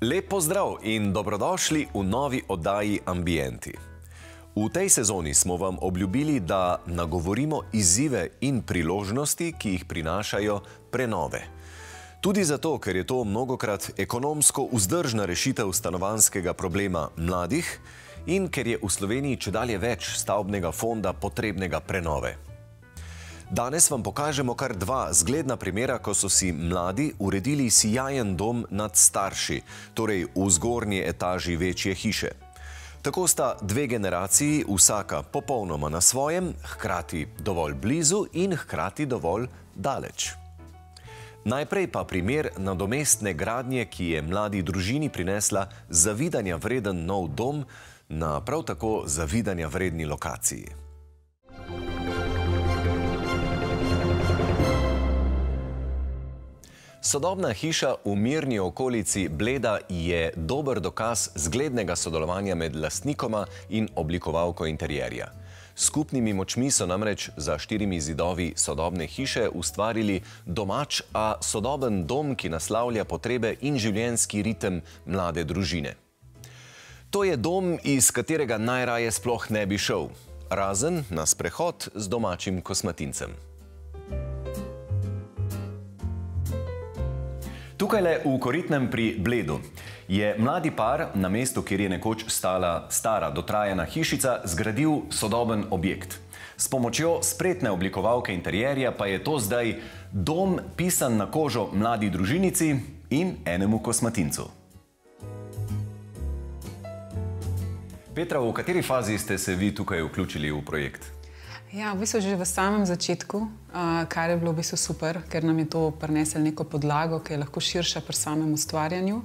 Lep pozdrav in dobrodošli v novi oddaji Ambienti. V tej sezoni smo vam obljubili, da nagovorimo izzive in priložnosti, ki jih prinašajo prenove. Tudi zato, ker je to mnogokrat ekonomsko vzdržna rešitev stanovanjskega problema mladih in ker je v Sloveniji čedalje več stavbnega fonda potrebnega prenove. Danes vam pokažemo kar dva zgledna primera, ko so si mladi uredili sijajen dom nad starši, torej v zgornji etaži večje hiše. Tako sta dve generaciji, vsaka popolnoma na svojem, hkrati dovolj blizu in hkrati dovolj daleč. Najprej pa primer nadomestne gradnje, ki je mladi družini prinesla zavidanja vreden nov dom na prav tako zavidanja vredni lokaciji. Sodobna hiša v mirni okolici Bleda je dober dokaz zglednega sodelovanja med lastnikoma in oblikovalko interierja. Skupnimi močmi so namreč za 4 zidovi sodobne hiše ustvarili domač, a sodoben dom, ki naslavlja potrebe in življenjski ritem mlade družine. To je dom, iz katerega najraje sploh ne bi šel, razen na sprehod z domačim kosmatincem. Tukajle v Koritnem pri Bledu je mladi par na mestu, kjer je nekoč stala stara dotrajana hišica, zgradil sodoben objekt. S pomočjo spretne oblikovalke interierja pa je to zdaj dom pisan na kožo mladi družinici in enemu kosmatincu. Petra, v kateri fazi ste se vi tukaj vključili v projekt? Ja, v bistvu že v samem začetku, kar je bilo v bistvu super, ker nam je to prineslo neko podlago, ki je lahko širša pri samem ustvarjanju.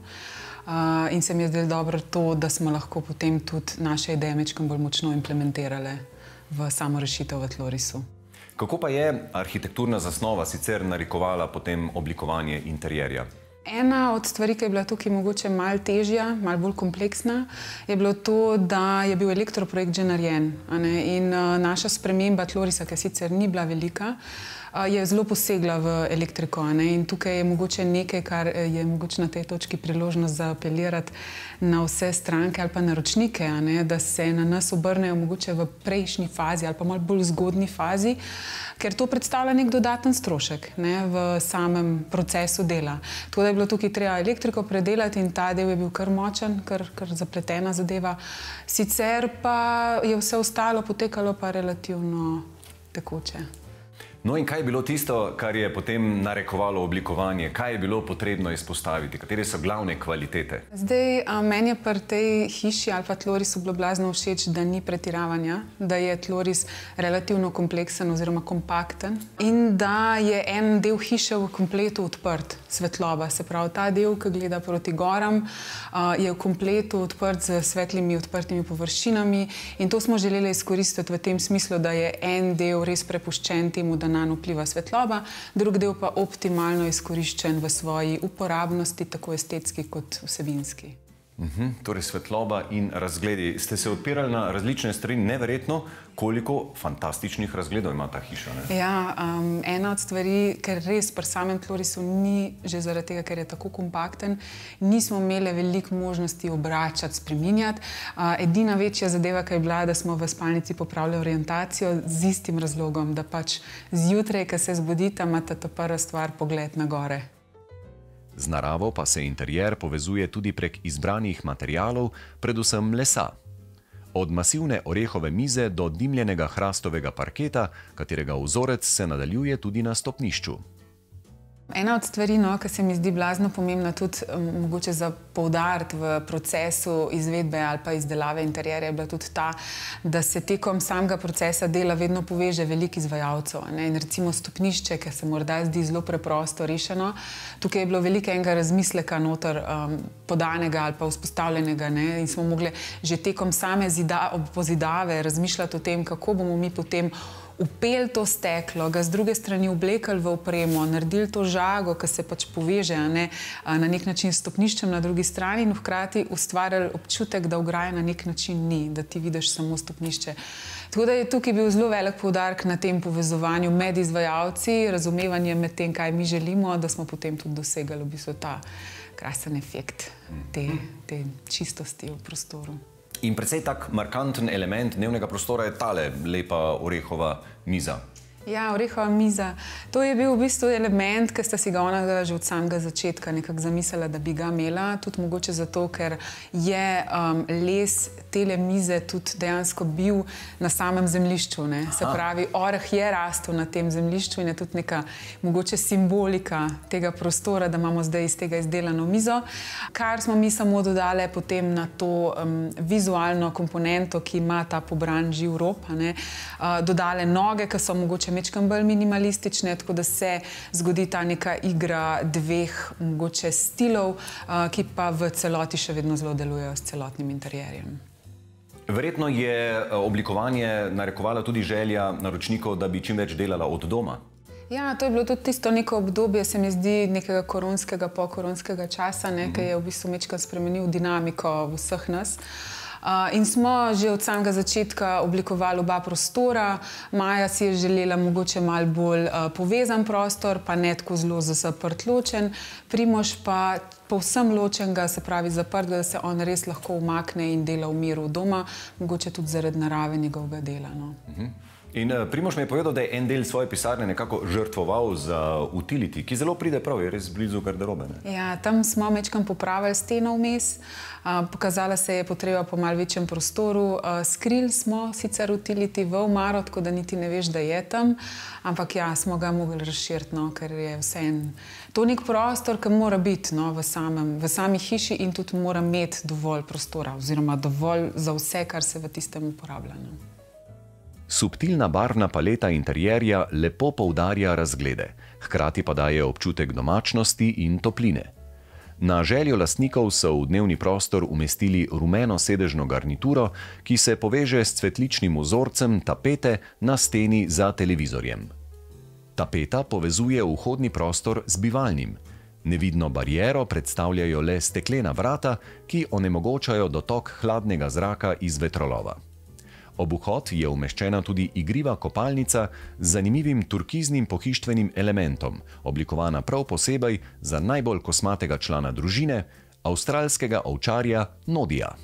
In se mi je zdelo dobro to, da smo lahko potem tudi naše ideje majčkeno bolj močno implementirali v samo rešitev v tlorisu. Kako pa je arhitekturna zasnova sicer narikovala potem oblikovanje interierja? Ena od stvari, ki je bila tukaj mogoče malo težja, malo bolj kompleksna, je bilo to, da je bil elektroprojekt že narejen. In naša sprememba tlorisa, ki sicer ni bila velika, je zelo posegla v elektriko. In tukaj je mogoče nekaj, kar je mogoče na tej točki priložnost za apelirati na vse stranke ali pa naročnike, da se na nas obrnejo mogoče v prejšnji fazi ali pa malo bolj zgodnji fazi, ker to predstavlja nek dodaten strošek v samem procesu dela. Tako da je bilo tukaj treba elektriko predelati in ta del je bil kar močen, kar zapletena zadeva. Sicer pa je vse ostalo potekalo pa relativno tekoče. No in kaj je bilo tisto, kar je potem narekovalo oblikovanje? Kaj je bilo potrebno izpostaviti? Katere so glavne kvalitete? Zdaj, meni je pri tej hiši ali pa tlorisu bilo blazno všeč, da ni pretiravanja, da je tloris relativno kompleksen oziroma kompakten in da je en del hiše v kompletu odprt, svetloba. Se pravi, ta del, ki gleda proti goram, je v kompletu odprt z svetlimi odprtimi površinami in to smo želeli izkoristiti v tem smislu, da je en del res prepuščen temu, da nanj vpliva svetloba, drug del pa optimalno izkoriščen v svoji uporabnosti, tako estetski kot vsebinski. Torej svetloba in razgledi. Ste se odpirali na različne stvari, neverjetno, koliko fantastičnih razgledov ima ta hiša, ne? Ja, ena od stvari, ker res pri samem tlorisu ni, že zaradi tega, ker je tako kompakten, nismo imeli veliko možnosti obračati, spreminjati. Edina večja zadeva, ki je bila, da smo v spalnici popravili orientacijo z istim razlogom, da pač zjutraj, ko se zbudite, imate ta prva stvar pogled na gore. Z naravo pa se interier povezuje tudi prek izbranih materialov, predvsem lesa. Od masivne orehove mize do dimljenega hrastovega parketa, katerega vzorec se nadaljuje tudi na stopnišču. Ena od stvari, ki se mi zdi blazno pomembna tudi mogoče za poudariti v procesu izvedbe ali pa izdelave interierja, je bila tudi ta, da se tekom samega procesa dela vedno poveže veliko izvajalcev. In recimo stopnišče, ki se morda zdi zelo preprosto rešeno, tukaj je bilo veliko enega razmisleka noter podanega ali pa vzpostavljenega in smo mogli že tekom same pozidave razmišljati o tem, kako bomo mi potem upeli to steklo, ga z druge strani oblekli v opremo, naredili to žago, ki se pač poveže na nek način s stopniščem na drugi strani in hkrati ustvarjali občutek, da ograje na nek način ni, da ti vidiš samo stopnišče. Tako da je tukaj bil zelo velik poudarek na tem povezovanju med izvajalci, razumevanje med tem, kaj mi želimo, da smo potem tudi dosegali v bistvu ta krasen efekt te čistosti v prostoru. In precej tak markanten element dnevnega prostora je tale lepa orehova miza. Ja, orehova miza. To je bil v bistvu element, ki sta si ga ona že od samega začetka nekako zamislila, da bi ga imela. Tudi mogoče zato, ker je les tele mize tudi dejansko bil na samem zemljišču. Se pravi, oreh je rastel na tem zemljišču in je tudi neka mogoče simbolika tega prostora, da imamo zdaj iz tega izdelano mizo. Kar smo mi samo dodali potem na to vizualno komponento, ki ima ta pobran živ rob. Dodali noge, ki so mogoče mečkam bolj minimalistične, tako da se zgodi ta neka igra dveh mogoče stilov, ki pa v celoti še vedno zelo delujejo s celotnim interjerjem. Verjetno je oblikovanje narekovala tudi želja naročnikov, da bi čim več delala od doma. Ja, to je bilo tudi tisto neko obdobje, se mi zdi, nekega koronskega, pokoronskega časa, ki je v bistvu mečkam spremenil dinamiko vseh nas. In smo že od samega začetka oblikovali oba prostora. Maja si je želela mogoče malo bolj povezan prostor, pa ne tako zelo zaprt ločen. Primož pa povsem ločenega, se pravi zaprt, da se on res lahko umakne in dela v miru doma, mogoče tudi zaradi narave njegovega dela. In Primož mi je povedal, da je en del svoje pisarne nekako žrtvoval za utility, ki zelo pride prav, je res blizu garderobe. Ja, tam smo mečkam popravili steno vmes, pokazala se je potreba po malo večjem prostoru. Skrili smo sicer utility v omaro, tako da niti ne veš, da je tam, ampak ja, smo ga mogli razširiti, ker je vseeno to nek prostor, ki mora biti v sami hiši in tudi mora imeti dovolj prostora oziroma dovolj za vse, kar se v tistem uporablja. Subtilna barvna paleta interjerja lepo poudarja razglede, hkrati pa daje občutek domačnosti in topline. Na željo lastnikov so v dnevni prostor umestili rumeno sedežno garnituro, ki se poveže s cvetličnim vzorcem tapete na steni za televizorjem. Tapeta povezuje vhodni prostor z bivalnim. Nevidno bariero predstavljajo le steklena vrata, ki onemogočajo dotok hladnega zraka iz vetrolova. Ob vhod je umeščena tudi igriva kopalnica z zanimivim turkiznim pohištvenim elementom, oblikovana prav posebej za najbolj kosmatega člana družine, avstralskega ovčarja Nodija.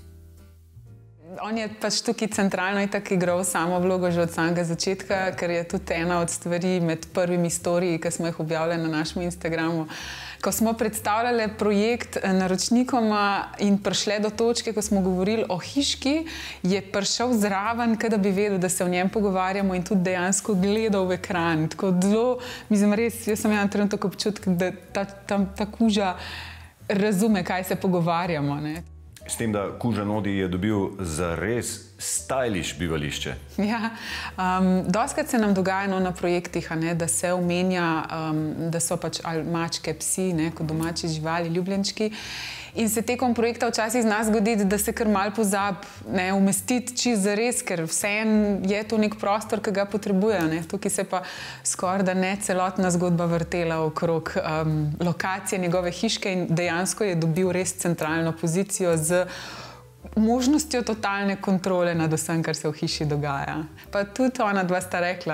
On je pač tukaj centralno itak igral samo vlogo že od samega začetka, ker je tudi ena od stvari med prvimi storiji, ki smo jih objavljali na našem Instagramu. Ko smo predstavljali projekt naročnikoma in prišli do točke, ko smo govorili o hiški, je prišel zraven, da bi vedel, da se o njem pogovarjamo in tudi dejansko gledal v ekran. Tako zelo, mislim res, jaz sem imel trenutek občutek, da ta kuža razume, kaj se pogovarjamo. S tem, da kuža Nodi je dobil zares stylish bivališče. Ja, dostikrat se nam dogaja na projektih, da se omenja, da so pač mačke, psi, kot domači živali, ljubljenčki. In se tekom projekta včasih zna zgoditi, da se kar malo pozabi umestiti čisto zares, ker vseeno je to nek prostor, ki ga potrebuje. Tukaj se pa skoraj da ne celotna zgodba vrtela okrog lokacije njegove hiške in dejansko je dobil res centralno pozicijo z možnostjo totalne kontrole nad vsem, kar se v hiši dogaja. Pa tudi ona dva sta rekla,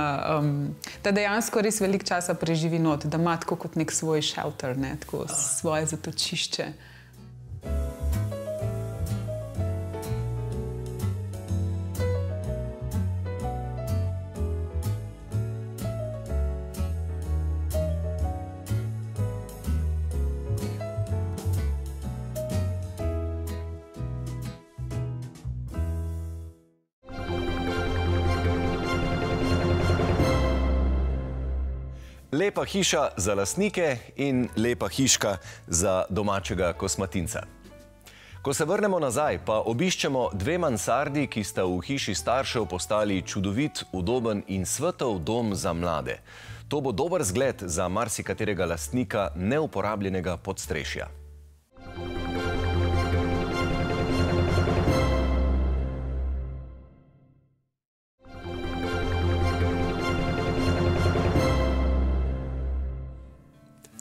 da dejansko res veliko časa preživi not, da ima tako kot nek svoj shelter, tako svoje zatočišče. Lepa hiša za lastnike in lepa hiška za domačega kosmatinca. Ko se vrnemo nazaj, pa obiščemo dve mansardi, ki sta v hiši staršev postali čudovit, udoben in svetel dom za mlade. To bo dober zgled za marsikaterega lastnika neuporabljenega podstrešja.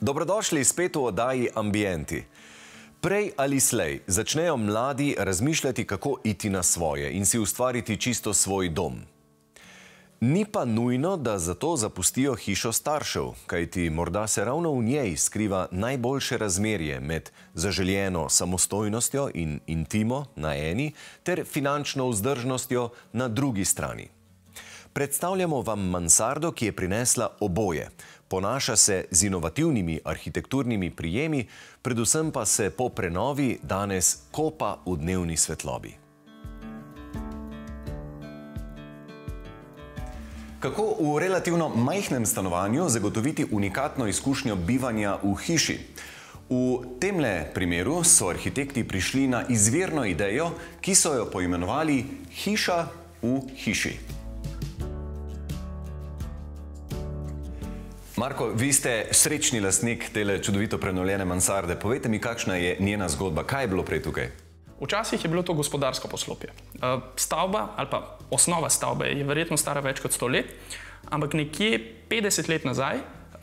Dobrodošli spet v oddaji Ambienti. Prej ali slej začnejo mladi razmišljati, kako iti na svoje in si ustvariti čisto svoj dom. Ni pa nujno, da zato zapustijo hišo staršev, kajti morda se ravno v njej skriva najboljše razmerje med zaželjeno samostojnostjo in intimo na eni ter finančno vzdržnostjo na drugi strani. Predstavljamo vam mansardo, ki je prinesla oboje. Ponaša se z inovativnimi arhitekturnimi prijemi, predvsem pa se po prenovi danes kopa v dnevni svetlobi. Kako v relativno majhnem stanovanju zagotoviti unikatno izkušnjo bivanja v hiši? V temle primeru so arhitekti prišli na izvirno idejo, ki so jo poimenovali hiša v hiši. Marko, vi ste srečni lastnik tele čudovito prenovljene mansarde. Povejte mi, kakšna je njena zgodba? Kaj je bilo prej tukaj? Včasih je bilo to gospodarsko poslopje. Stavba ali pa osnova stavbe je verjetno stara več kot 100 let, ampak nekje 50 let nazaj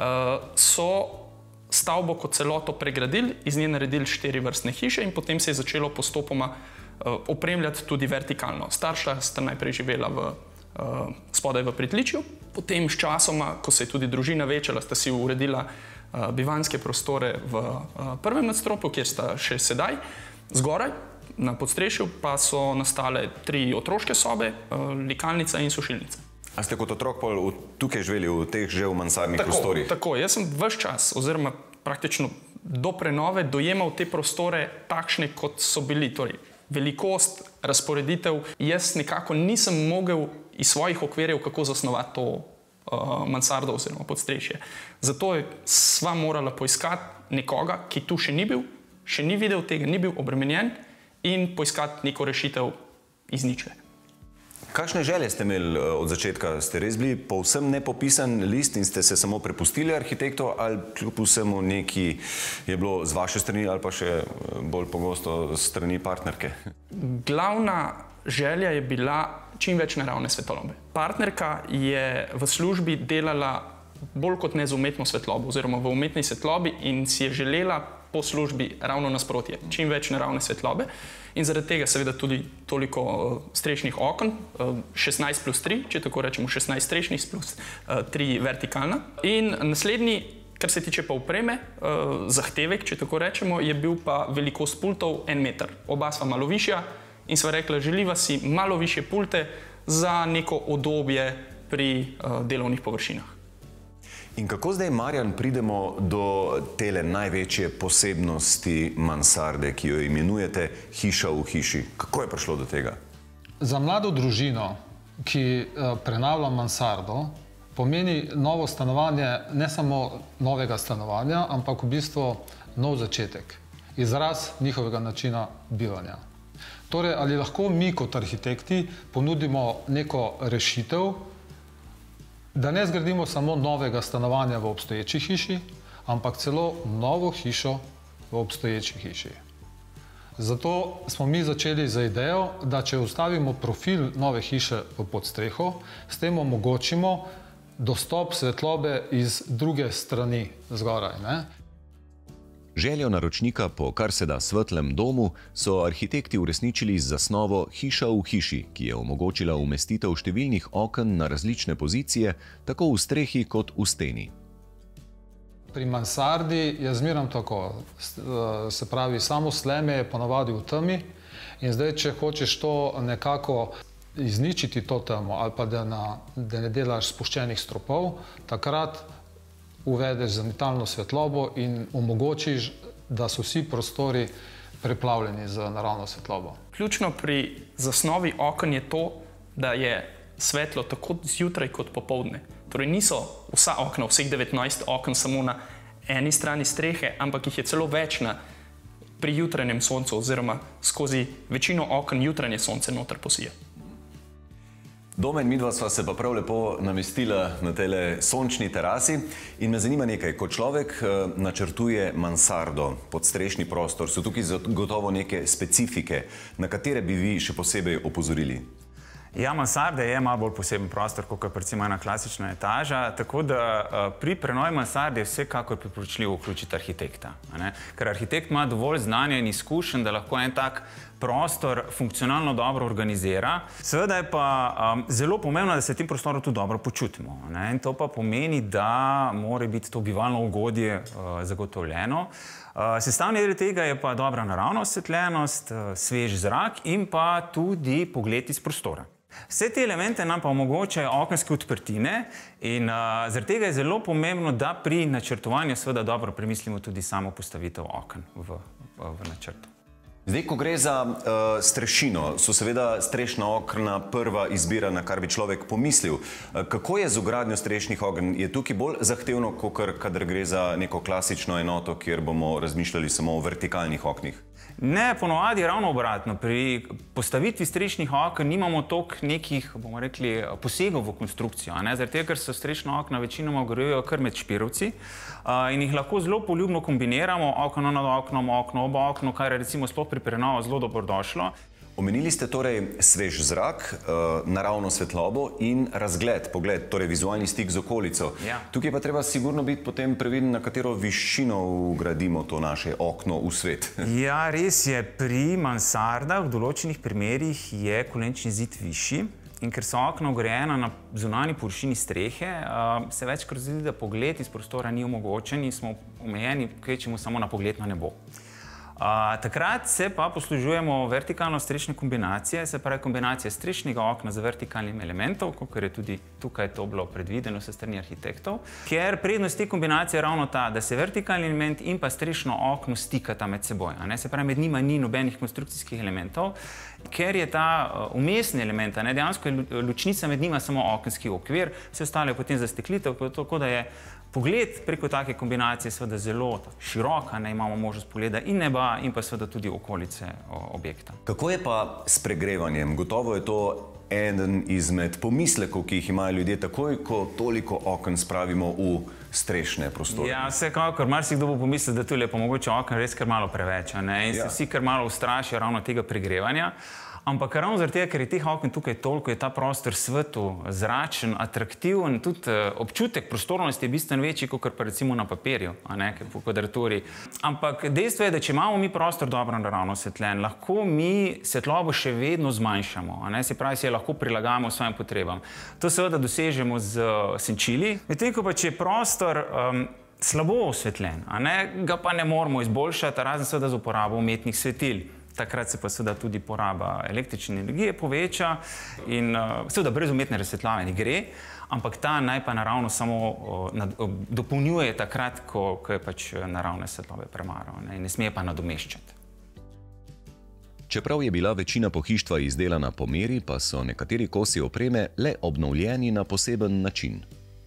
so stavbo kot celoto pregradili, iz nje naredili 4 vrstne hiše in potem se je začelo postopoma opremljati tudi vertikalno. Starša sta najprej živela spodaj v pritličju, potem s časoma, ko se je tudi družina večala, sta si uredila bivanjske prostore v prvem nadstropju, kjer sta še sedaj. Zgoraj, na podstrešju, pa so nastale 3 otroške sobe, likalnica in sušilnica. A ste kot otrok tukaj živeli v teh že v mansardnih prostorih? Tako. Jaz sem ves čas, oziroma praktično do prenove, dojemal te prostore takšne, kot so bili. Torej, velikost, razporeditev. Jaz nekako nisem mogel iz svojih okvirjev, kako zasnovati to mansardo oziroma podstrešje. Zato sva morala poiskati nekoga, ki tu še ni bil, še ni videl tega, ni bil obremenjen, in poiskati neko rešitev iz ničle. Kakšne želje ste imeli od začetka? Ste res bili povsem nepopisan list in ste se samo prepustili arhitektu, ali kljub vsemu nekaj je bilo z vaše strani ali pa še bolj pogosto s strani partnerke? Glavna želja je bila čim več naravne svetlobe. Partnerka je v službi delala bolj kot ne z umetno svetlobo oziroma v umetni svetlobi in si je želela po službi ravno nasprotje, čim več naravne svetlobe in zaradi tega seveda tudi toliko strešnih okn, 16+3, če tako rečemo, 16 strešnih plus 3 vertikalna. In naslednji, kar se tiče pa opreme, zahtevek, če tako rečemo, je bil pa velikost pultov 1 meter. Oba sva malo višja in sva rekla, želiva si malo višje pulte za neko udobje pri delovnih površinah. In kako zdaj, Marjan, pridemo do tele največje posebnosti mansarde, ki jo imenujete hiša v hiši? Kako je prišlo do tega? Za mlado družino, ki prenavlja mansardo, pomeni novo stanovanje, ne samo novega stanovanja, ampak v bistvu nov začetek, izraz njihovega načina bivanja. Torej, ali lahko mi kot arhitekti ponudimo neko rešitev, da ne zgradimo samo novega stanovanja v obstoječi hiši, ampak celo novo hišo v obstoječi hiši. Zato smo mi začeli z idejo, da če ustavimo profil nove hiše v podstreho, s tem omogočimo dostop svetlobe iz druge strani zgoraj, ne? Željo naročnika po kar se da svetlem domu so arhitekti uresničili z zasnovo hiša v hiši, ki je omogočila umestitev številnih oken na različne pozicije, tako v strehi kot v steni. Pri mansardi je zmeraj tako, se pravi, samo sleme je ponavadi v temi in zdaj, če hočeš to nekako izničiti to temo ali pa da ne delaš spuščenih stropov, takrat uvedeš zanitalno svetlobo in omogočiš, da so vsi prostori preplavljeni z naravno svetlobo. Ključno pri zasnovi oken je to, da je svetlo tako zjutraj kot popoldne. Torej niso vsa okna, vseh 19 oken samo na eni strani strehe, ampak jih je celo več pri jutranjem soncu oziroma skozi večino oken jutranje sonce noter posije. Domen, midva sva se pa prav lepo namestila na tele sončni terasi in me zanima nekaj, ko človek načrtuje mansardo, podstrešni prostor, so tukaj gotovo neke specifike, na katere bi vi še posebej opozorili? Ja, mansarda je malo bolj poseben prostor, kot pa recimo ena klasična etaža, tako da pri prenovi mansarde je vsekakor priporočljivo vključiti arhitekta. Ker arhitekt ima dovolj znanja in izkušenj, da lahko en tak prostor funkcionalno dobro organizira. Seveda je pa zelo pomembno, da se v tem prostoru tudi dobro počutimo. In to pa pomeni, da mora biti to bivalno ugodje zagotovljeno. Sestavni del tega je pa dobra naravna osvetljenost, svež zrak in pa tudi pogled iz prostora. Vse te elemente nam pa omogočajo okenske odprtine in zaradi tega je zelo pomembno, da pri načrtovanju seveda dobro premislimo tudi samo postavitev oken v načrtu. Zdaj, ko gre za strešino, so seveda strešna okna prva izbira, na kar bi človek pomislil. Kako je z vgradnjo strešnih oken? Je tukaj bolj zahtevno, kadar gre za neko klasično enoto, kjer bomo razmišljali samo o vertikalnih oknih? Ne, ponovadi je ravno obratno. Pri postavitvi strešnih oken nimamo toliko nekih, bomo rekli, posegov v konstrukcijo. Zaradi tega, ker so strešna okna večinoma vgrajujejo kar med špirovci in jih lahko zelo poljubno kombiniramo, okno nad oknom, okno ob okno, kar je recimo sploh pri prenovi zelo dobrodošlo. Omenili ste torej svež zrak, naravno svetlobo in razgled, pogled, torej vizualni stik z okolico. Tukaj pa treba sigurno biti potem previden, na katero višino vgradimo to naše okno v svet. Ja, res je. Pri mansardah v določenih primerih je kolenčni zid višji in ker so okna vgrajena na zunanji površini strehe, se večkrat zdi, da pogled iz prostora ni omogočen in smo omejeni kvečjemu samo na pogled na nebo. Takrat se pa poslužujemo vertikalno strešne kombinacije, se pravi kombinacije strešnega okna z vertikalnim elementom, kot je tudi tukaj to bilo predvideno s strani arhitektov, ker prednost te kombinacije je ravno ta, da se vertikalni element in pa strešno okno stikata med seboj. Se pravi, med njima ni nobenih konstrukcijskih elementov, ker je ta umestni element, dejansko je ločnica med njima samo okenski okvir, vse ostalo je potem zasteklitev, tako da je pogled preko take kombinacije seveda zelo širok, imamo možnost pogleda in neba in pa seveda tudi okolice objekta. Kako je pa s pregrevanjem? Gotovo je to eden izmed pomislekov, ki jih imajo ljudje takoj, ko toliko oken spravimo v strešne prostore. Ja, vsekakor, marsikdo bo pomislil, da tu je pa mogoče oken res kar malo preveč, in se vsi kar malo ustrašijo ravno tega pregrevanja. Ampak ravno zaradi tega, ker je teh oken tukaj toliko, je ta prostor svetu zračen, atraktiven, tudi občutek prostornosti je bistveno večji, kot pa recimo na papirju, po kvadraturi. Ampak dejstvo je, da če imamo mi prostor dobro naravno osvetljen, lahko mi svetlobo še vedno zmanjšamo, se pravi, si jo lahko prilagajamo svojim potrebam. To seveda dosežemo z senčili, medtem ko pa če je prostor slabo osvetljen, ga pa ne moramo izboljšati, razen seveda z uporabo umetnih svetil. Takrat se pa seveda tudi poraba električne energije poveča in seveda brez umetne razsvetljave ne gre, ampak ta naj pa naravno samo dopolnjuje takrat, ko je pač naravne svetlobe premalo in ne sme pa nadomeščati. Čeprav je bila večina pohištva izdelana po meri, pa so nekateri kosi opreme le obnovljeni na poseben način.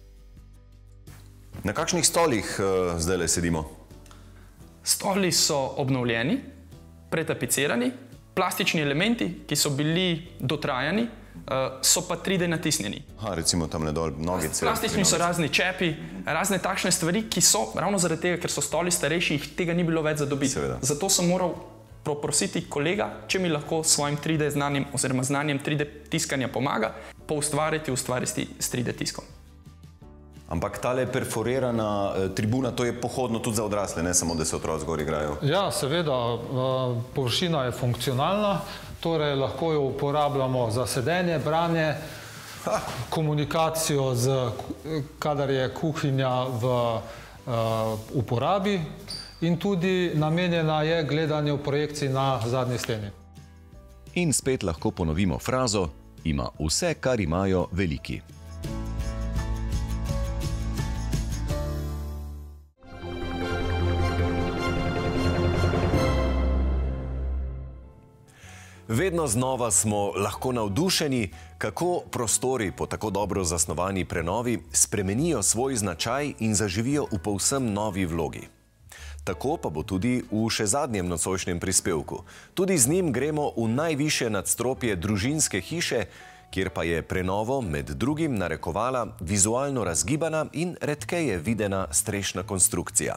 Na kakšnih stolih zdajle sedimo? Stoli so obnovljeni, pretapicirani, plastični elementi, ki so bili dotrajani, so pa 3D natisnjeni. Recimo tamle dol nogice. Plastični so razni čepi, razne takšne stvari, ki so ravno zaradi tega, ker so stoli starejši, jih tega ni bilo več za dobiti. Zato sem moral poprositi kolega, če mi lahko s svojim 3D znanjem oziroma znanjem 3D tiskanja pomaga, ustvariti s 3D tiskom. Ampak tale perforirana tribuna, to je pohodno tudi za odrasle, ne samo, da se otroci zgor igrajo. Ja, seveda, površina je funkcionalna, torej lahko jo uporabljamo za sedenje, branje, komunikacijo, kadar je kuhinja v uporabi in tudi namenjena je gledanju projekcij na zadnji steni. In spet lahko ponovimo frazo: ima vse, kar imajo veliki. Vedno znova smo lahko navdušeni, kako prostori po tako dobro zasnovani prenovi spremenijo svoj značaj in zaživijo v povsem novi vlogi. Tako pa bo tudi v še zadnjem nocojšnjem prispevku. Tudi z njim gremo v najvišje nadstropje družinske hiše, kjer pa je prenovo med drugim narekovala vizualno razgibana in redkeje videna strešna konstrukcija.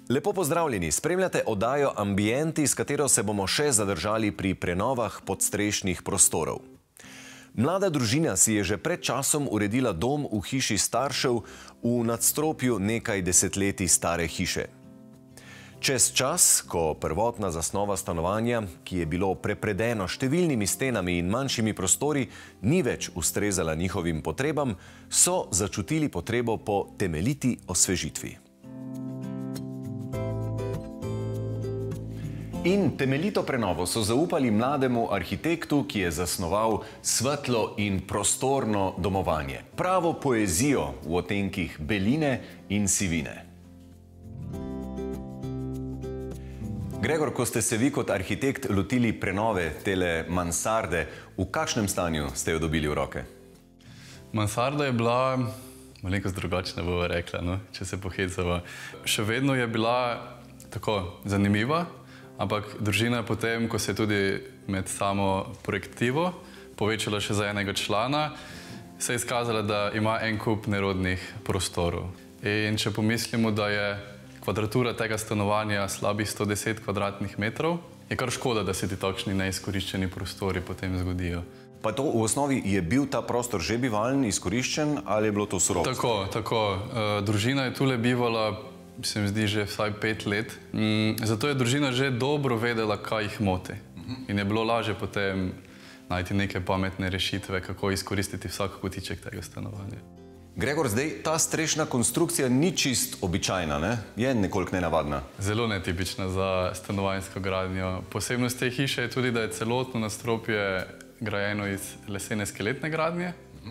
Lepo pozdravljeni, spremljate oddajo Ambienti, s katero se bomo še zadržali pri prenovah podstrešnih prostorov. Mlada družina si je že pred časom uredila dom v hiši staršev v nadstropju nekaj desetletij stare hiše. Čez čas, ko prvotna zasnova stanovanja, ki je bilo prepredeno številnimi stenami in manjšimi prostori, ni več ustrezala njihovim potrebam, so začutili potrebo po temeljiti osvežitvi. In temeljito prenovo so zaupali mlademu arhitektu, ki je zasnoval svetlo in prostorno domovanje. Pravo poezijo v odtenkih beline in sivine. Gregor, ko ste se vi kot arhitekt lotili prenove tele mansarde, v kakšnem stanju ste jo dobili v roke? Mansarda je bila malenkost drugačna, bova rekla, no, če se pohecava. Še vedno je bila tako zanimiva, ampak družina je potem, ko se je tudi med samo projektivo povečala še za enega člana, se je izkazala, da ima en kup nerodnih prostorov. In če pomislimo, da je kvadratura tega stanovanja slabih 110 kvadratnih metrov, je kar škoda, da se ti takšni neizkoriščeni prostori potem zgodijo. Pa to v osnovi je bil ta prostor že bivalen, izkoriščen ali je bilo to surovo? Tako. Družina je tule bivala, se mi zdi, že vsaj 5 let. Zato je družina že dobro vedela, kaj jih moti. In je bilo lažje potem najti neke pametne rešitve, kako izkoristiti vsak kotiček tega stanovanja. Gregor, zdaj ta strešna konstrukcija ni čist običajna, ne? Je nekoliko nenavadna. Zelo netipična za stanovanjsko gradnjo. Posebnost te hiše je tudi, da je celotno nadstropje grajeno iz lesene skeletne gradnje.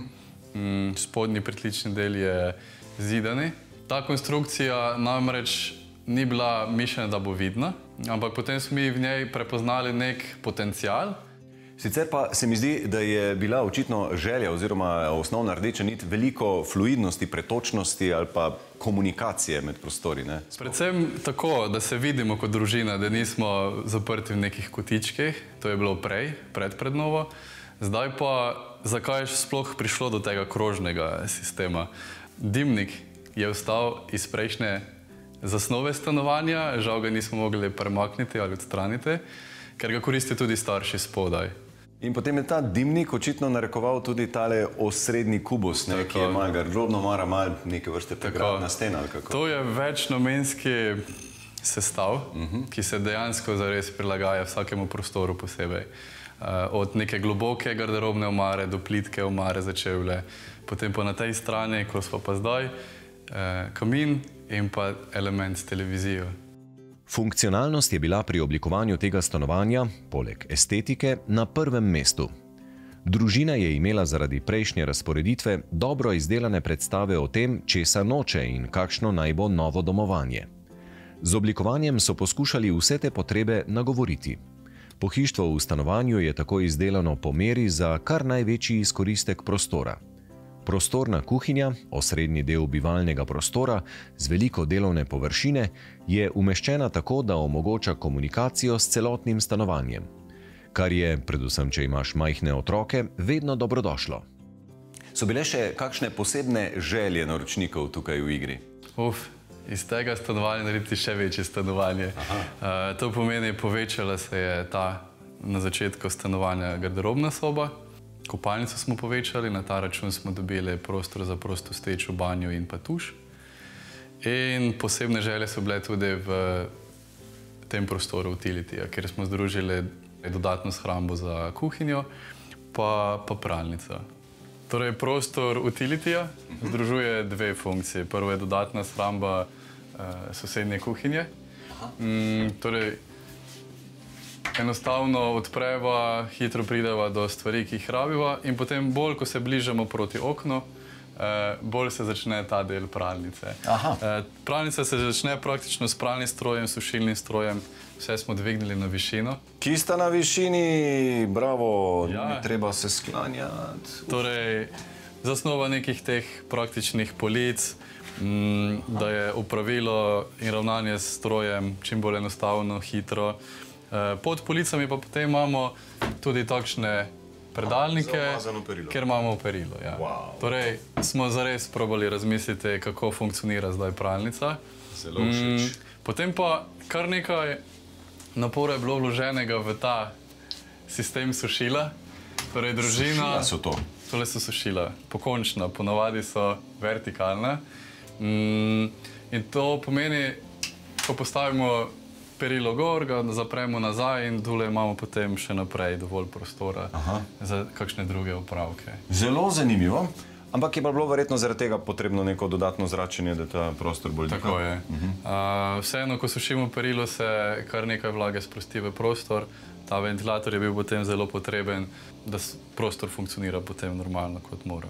Spodnji pritlični del je zidani. Ta konstrukcija namreč ni bila mišljena, da bo vidna, ampak potem smo mi v njej prepoznali nek potencial. Sicer pa se mi zdi, da je bila očitno želja oziroma osnovna rdeča nit veliko fluidnosti, pretočnosti ali pa komunikacije med prostori, ne? Predvsem tako, da se vidimo kot družina, da nismo zaprti v nekih kotičkih, to je bilo pred prednovo. Zdaj pa, zakaj je sploh prišlo do tega krožnega sistema? Dimnik je ostal iz prejšnje zasnove stanovanja, žal ga nismo mogli premakniti ali odstraniti, ker ga koristi tudi starši spodaj. In potem je ta dimnik očitno narekoval tudi tale osrednji kubus, ne, ki je malo gardrobno, malo neke vrste pregradna stena ali kako. To je večnamenski sestav, ki se dejansko zares prilagaja vsakemu prostoru posebej. Od neke globoke garderobne omare do plitke omare za čevlje. Potem pa na tej strani, ko smo pa zdaj, kamin in pa element s televizijo. Funkcionalnost je bila pri oblikovanju tega stanovanja, poleg estetike, na prvem mestu. Družina je imela zaradi prejšnje razporeditve dobro izdelane predstave o tem, česa noče in kakšno naj bo novo domovanje. Z oblikovanjem so poskušali vse te potrebe nagovoriti. Pohištvo v stanovanju je tako izdelano po meri za kar največji izkoristek prostora. Prostorna kuhinja, osrednji del bivalnega prostora z veliko delovne površine, je umeščena tako, da omogoča komunikacijo s celotnim stanovanjem, kar je, predvsem če imaš majhne otroke, vedno dobrodošlo. So bile še kakšne posebne želje naročnikov tukaj v igri? Iz tega stanovanja narediti še večje stanovanje. To pomeni, povečala se je ta na začetku stanovanja garderobna soba. Kopalnico smo povečali, na ta račun smo dobili prostor za prostostečo banjo in pa tuš. In posebne želje so bile tudi v tem prostoru utilitija, kjer smo združili dodatno shrambo za kuhinjo pa pralnico. Torej, prostor utilitija združuje dve funkcije. Prvo je dodatna shramba sosednje kuhinje. Torej, enostavno odpreva, hitro prideva do stvari, ki jih rabiva, in potem bolj, ko se bližamo proti oknu, bolj se začne ta del pralnice. Pralnica se začne praktično s pralnim strojem, sušilnim strojem, vse smo dvignili na višino. Ki sta na višini, bravo, ni treba se sklanjati. Torej, zasnova nekih teh praktičnih polic, da je upravilo in ravnanje s strojem čim bolj enostavno, hitro. Pod policami pa potem imamo tudi takšne predalnike, kjer imamo perilo. Torej, smo zares probali razmisliti, kako funkcionira zdaj pralnica. Zelo všeč. Potem pa kar nekaj napora je bilo vloženega v ta sistem sušila. Torej, družina... Sušila so to? Tole so sušila, pokončna, ponavadi so vertikalna. In to pomeni, ko postavimo perilo gor, ga zapremo nazaj in tule imamo potem še naprej dovolj prostora za kakšne druge opravke. Zelo zanimivo, ampak je pa bilo verjetno zaradi tega potrebno neko dodatno zračenje, da ta prostor bolj diha. Tako je. Vseeno, ko sušimo perilo, se kar nekaj vlage sprosti v prostor. Ta ventilator je bil potem zelo potreben, da prostor funkcionira potem normalno, kot mora.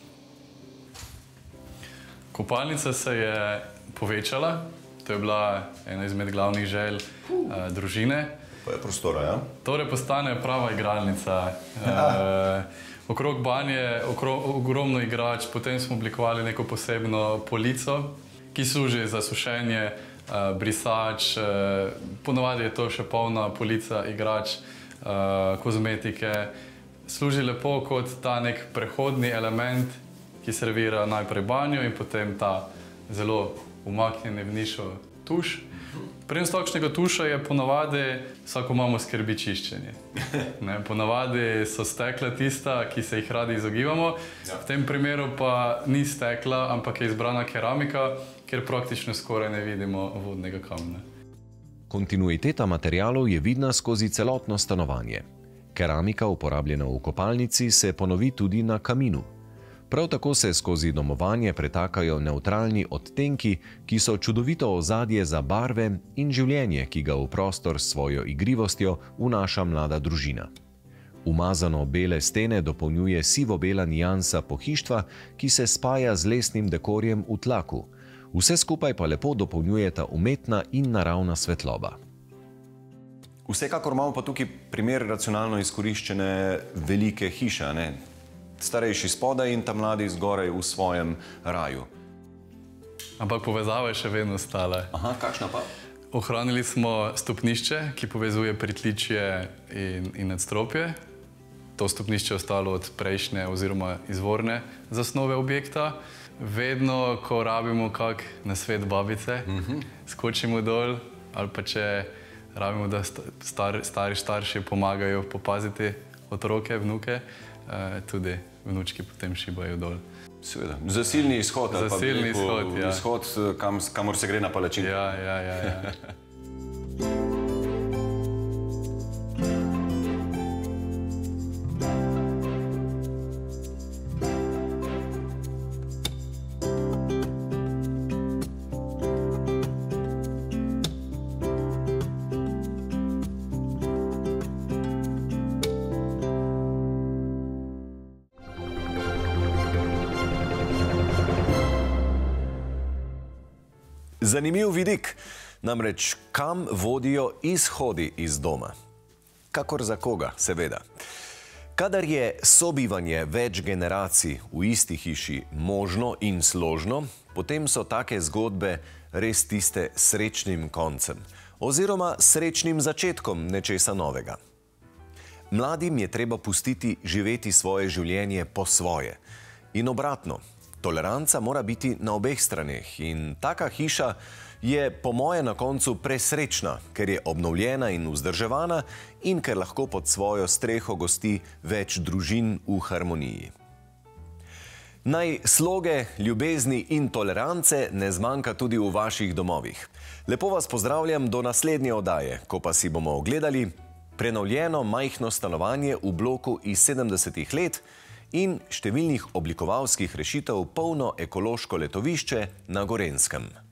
Kopalnica se je povečala. To je bila ena izmed glavnih želj družine. Pa je prostora, ja? Torej postane prava igralnica. Okrog banje, ogromno igrač, potem smo oblikovali neko posebno polico, ki služi za sušenje, brisač, ponovadi je to še polna polica igrač, kozmetike. Služi lepo kot ta nek prehodni element, ki servira najprej banjo in potem ta zelo umaknjeni v nišo tuš. Prednost takšnega tuša je ponavadi, vsako imamo skrbi čiščenje. Ponavadi so stekla tista, ki se jih radi izogibamo. V tem primeru pa ni stekla, ampak je izbrana keramika, ker praktično skoraj ne vidimo vodnega kamna. Kontinuiteta materialov je vidna skozi celotno stanovanje. Keramika, uporabljena v kopalnici, se ponovi tudi na kaminu. Prav tako se skozi domovanje pretakajo nevtralni odtenki, ki so čudovito ozadje za barve in življenje, ki ga v prostor s svojo igrivostjo vnaša mlada družina. Umazano bele stene dopolnjuje sivo-bela nijansa pohištva, ki se spaja z lesnim dekorjem v tlaku. Vse skupaj pa lepo dopolnjujeta umetna in naravna svetloba. Vsekakor imamo pa tukaj primer racionalno izkoriščene velike hiše, ne? Starejši spodaj in ta mladi zgoraj v svojem raju. Ampak povezava je še vedno ostala. Aha, kakšna pa? Ohranili smo stopnišče, ki povezuje pritličje in nadstropje. To stopnišče je ostalo od prejšnje oziroma izvorne zasnove objekta. Vedno, ko rabimo kak nasvet babice, skočimo dol, ali pa če rabimo, da stari starši pomagajo popaziti otroke, vnuke, tudi vnučki potem šibajo dol. Seveda. Zasilni izhod. Zasilni izhod, ja. Izhod, kamor se gre na palačinko. Ja. Zanimiv vidik, namreč kam vodijo izhodi iz doma. Kakor za koga, seveda. Kadar je sobivanje več generacij v isti hiši možno in složno, potem so take zgodbe res tiste s srečnim koncem oziroma srečnim začetkom nečesa novega. Mladim je treba pustiti živeti svoje življenje po svoje in obratno. Toleranca mora biti na obeh straneh in taka hiša je po moje na koncu presrečna, ker je obnovljena in vzdrževana in ker lahko pod svojo streho gosti več družin v harmoniji. Naj sloge, ljubezni in tolerance ne zmanjka tudi v vaših domovih. Lepo vas pozdravljam do naslednje oddaje, ko pa si bomo ogledali prenovljeno majhno stanovanje v bloku iz 70-ih let in številnih oblikovalskih rešitev polno ekološko letovišče na Gorenjskem.